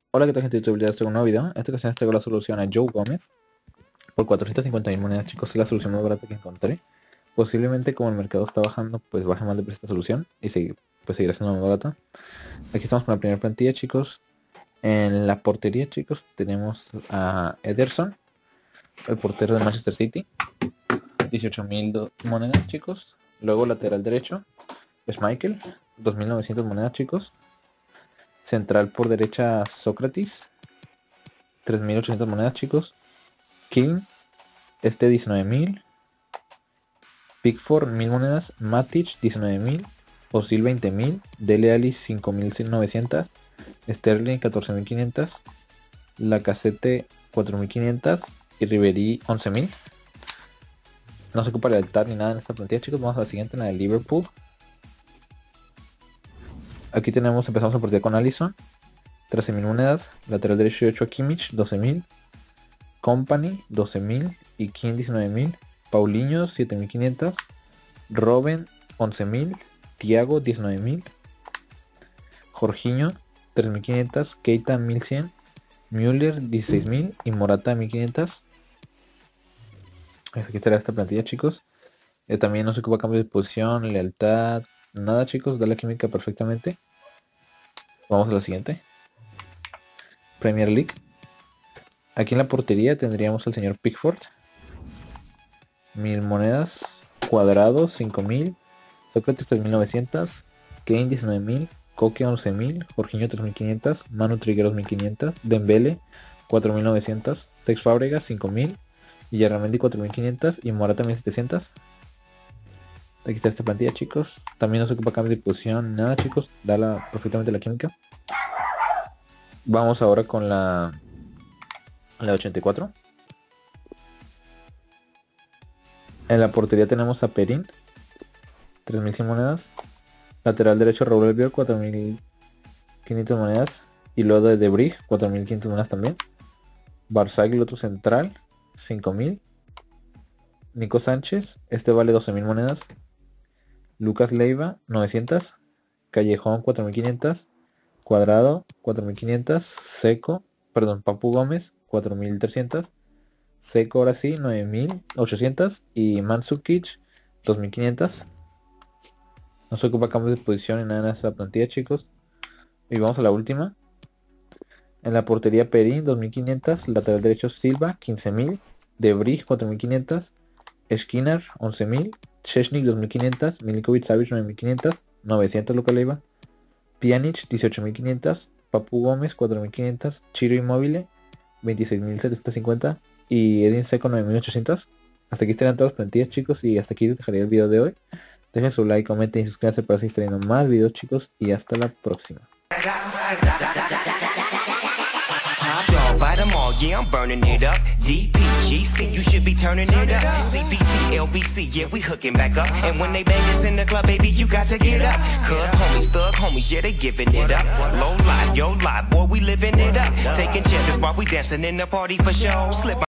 Hola, ¿qué tal, gente de YouTube? Ya estoy en un nuevo video. En esta ocasión les traigo la solución a Joe Gómez por 450.000 monedas, chicos. Es la solución más barata que encontré. Posiblemente, como el mercado está bajando, pues baje más de precio esta solución y pues seguirá siendo más barata. Aquí estamos con la primera plantilla, chicos. En la portería, chicos, tenemos a Ederson, el portero de Manchester City. 18.000 monedas, chicos. Luego lateral derecho, Schmeichel, 2.900 monedas, chicos. Central por derecha, Sócrates, 3.800 monedas, chicos. King, 19.000. Pickford, 1.000 monedas. Matic, 19.000. Osil, 20.000. Dele Alli, 5.900. Sterling, 14.500. Lacazette, 4.500. Y Ribery, 11.000. No se ocupa lealtad ni nada en esta plantilla, chicos. Vamos a la siguiente, en la de Liverpool. Aquí empezamos a partir con Alisson, 13.000 monedas. Lateral derecho, 8 a Kimmich, 12.000. Company, 12.000. Y King, 19.000. Paulinho, 7.500. Robben, 11.000. Thiago, 19.000. Jorginho, 3.500. Keita, 1.100. Müller, 16.000. Y Morata, 1.500. Aquí estará esta plantilla, chicos. También no se ocupa cambio de posición, lealtad, nada, chicos. Da la química perfectamente. Vamos a la siguiente. Premier League. Aquí en la portería tendríamos al señor Pickford, 1.000 monedas. Cuadrado, 5.000. Sócrates, 3.900. Kane, 19.000. Koke, 11.000. Jorginho, 3.500. Manu Trigueros, 1.500. Dembele, 4.900. Cesc Fábregas, 5.000. Villarramendi, 4.500. Y Morata, 1.700. Aquí está esta plantilla, chicos. También no se ocupa cambio de posición, nada, chicos. Da perfectamente la química. Vamos ahora con la 84. En la portería tenemos a Perín, 3.100 monedas. Lateral derecho, Raúl Albiol, 4.500 monedas. Y luego de Debrig, 4.500 monedas también. Barzagli, el otro central, 5.000. Nico Sánchez, este vale 12.000 monedas. Lucas Leiva, 900. Callejón, 4.500. Cuadrado, 4.500. Papu Gómez, 4.300. Seco, ahora sí, 9.800. Y Mandzukic, 2.500. No se ocupa cambio de posición en nada en esta plantilla, chicos. Y vamos a la última. En la portería, Perín, 2.500. Lateral derecho, Silva, 15.000. Debrig, 4.500. Skinner, 11.000. Szczęsny, 2.500. Milinkovic-Savic, 9.500. 900 Lucas Leiva. Pjanic, 18.500. Papu Gómez, 4.500. Ciro Immobile, 26.750. Y Edin Seco, 9.800. Hasta aquí estarán todas las plantillas, chicos. Y hasta aquí les dejaré el video de hoy. Dejen su like, comenten y suscríbanse para seguir trayendo más videos, chicos. Y hasta la próxima. By them all, yeah, I'm burning it up. DPGC, you should be turning it up. CPT, LBC, yeah, we hooking back up. And when they bang us in the club, baby, you got to get up. Cause homies, thug homies, yeah, they giving it up. Low life, yo life, boy, we living it up. Taking chances while we dancing in the party for show. Slip